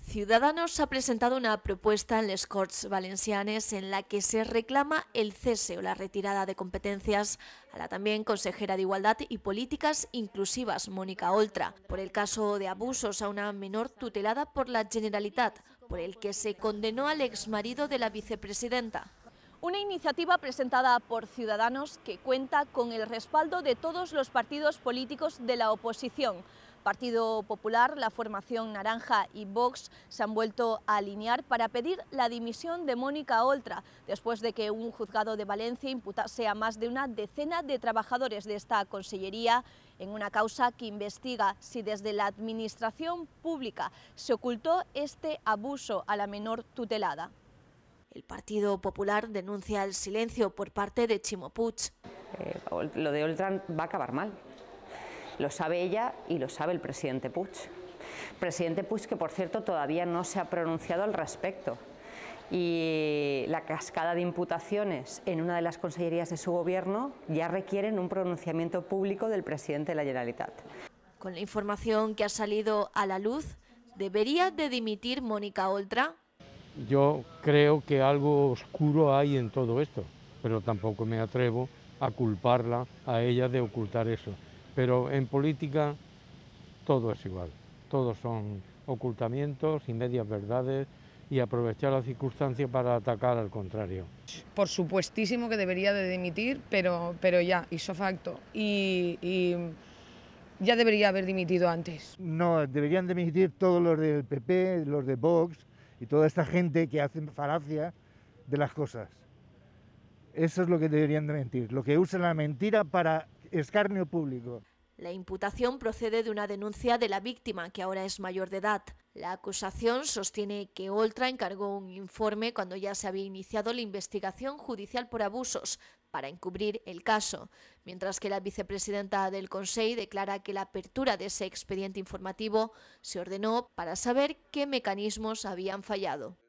Ciudadanos ha presentado una propuesta en les Corts Valencianes en la que se reclama el cese o la retirada de competencias a la también consejera de Igualdad y Políticas Inclusivas, Mónica Oltra, por el caso de abusos a una menor tutelada por la Generalitat, por el que se condenó al exmarido de la vicepresidenta. Una iniciativa presentada por Ciudadanos que cuenta con el respaldo de todos los partidos políticos de la oposición. Partido Popular, la Formación Naranja y Vox se han vuelto a alinear para pedir la dimisión de Mónica Oltra, después de que un juzgado de Valencia imputase a más de una decena de trabajadores de esta consellería en una causa que investiga si desde la administración pública se ocultó este abuso a la menor tutelada. El Partido Popular denuncia el silencio por parte de Ximo Puig. Lo de Oltra va a acabar mal. Lo sabe ella y lo sabe el presidente Puig. Presidente Puig, que por cierto todavía no se ha pronunciado al respecto. Y la cascada de imputaciones en una de las consellerías de su gobierno ya requieren un pronunciamiento público del presidente de la Generalitat. Con la información que ha salido a la luz, ¿debería de dimitir Mónica Oltra? Yo creo que algo oscuro hay en todo esto, pero tampoco me atrevo a culparla a ella de ocultar eso. Pero en política todo es igual, todos son ocultamientos y medias verdades y aprovechar la circunstancia para atacar al contrario. Por supuestísimo que debería de dimitir, pero ya, hizo facto, y ya debería haber dimitido antes. No, deberían dimitir todos los del PP, los de Vox y toda esta gente que hace falacia de las cosas. Eso es lo que deberían de mentir, lo que usan la mentira para escarnio público. La imputación procede de una denuncia de la víctima, que ahora es mayor de edad. La acusación sostiene que Oltra encargó un informe cuando ya se había iniciado la investigación judicial por abusos para encubrir el caso, mientras que la vicepresidenta del Consell declara que la apertura de ese expediente informativo se ordenó para saber qué mecanismos habían fallado.